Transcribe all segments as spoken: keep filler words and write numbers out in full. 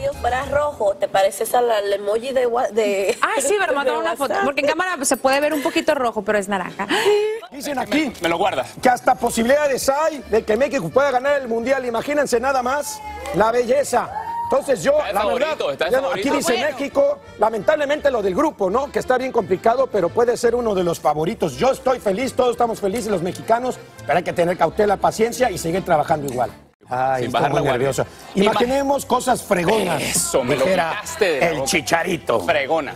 vestido fuera rojo, ¿te pareces al, al emoji de, de Ah, sí, pero me tomar una foto, porque en cámara se puede ver un poquito rojo, pero es naranja. Dicen aquí Me, me lo guardas. que hasta posibilidades hay de que México pueda ganar el Mundial. Imagínense nada más la belleza. Entonces yo, Está de la favorito, verdad, está de ya no, favorito. aquí dice Ah, bueno. México, lamentablemente lo del grupo, ¿no? Que está bien complicado, pero puede ser uno de los favoritos. Yo estoy feliz, todos estamos felices los mexicanos, pero hay que tener cautela, paciencia y seguir trabajando igual. Ay, Sin estoy bajar muy la guardia. nervioso. Imaginemos cosas fregonas. Eso, me lo dijera quitaste de la el boca. Chicharito. Fregona.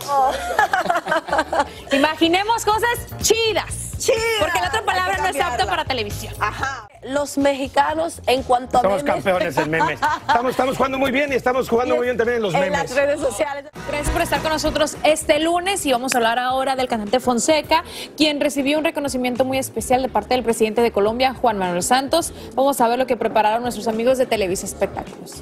Imaginemos cosas chidas. Chidas. Porque la otra palabra Hay que no es apta cambiarla. para televisión. Ajá. Los mexicanos, en cuanto a Somos memes, campeones en memes. Estamos, estamos jugando muy bien y estamos jugando muy bien también en los en memes. las redes sociales. Gracias por estar con nosotros este lunes y vamos a hablar ahora del cantante Fonseca, quien recibió un reconocimiento muy especial de parte del presidente de Colombia, Juan Manuel Santos. Vamos a ver lo que prepararon nuestros amigos de Televisa Espectáculos.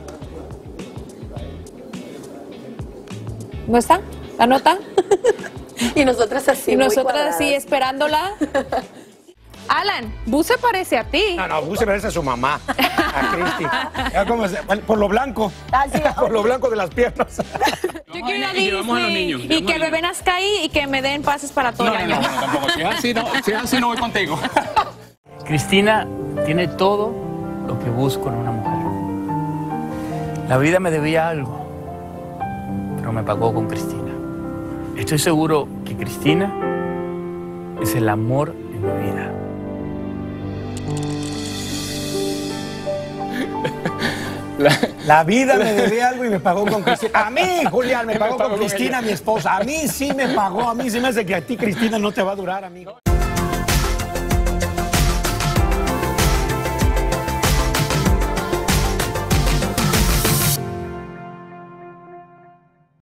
¿No está? ¿La nota? Y nosotras así, y muy nosotras cuadradas. así esperándola. Alan, Bu se parece a ti. No, no, Bu se parece a su mamá, a Cristi. Ya como se- Por lo blanco. Ah, sí, Por lo blanco de las piernas. Yo quiero ir a Y llevamos a los Disney niños, y llevamos que a el los bebé nazca ahí y que me den pases para todo No, el no, año. no, no, tampoco. Si es así, no, si es así, no voy contigo. Cristina tiene todo lo que busco en una mujer. La vida me debía algo, pero me pagó con Cristina. Estoy seguro que Cristina es el amor de mi vida. La- La vida me debía algo y me pagó con Cristina. A mí, Julián, me Me pagó pagó con con Cristina, ella. mi esposa. A mí sí me pagó. A mí sí me hace que a ti, Cristina, no te va a durar, amigo.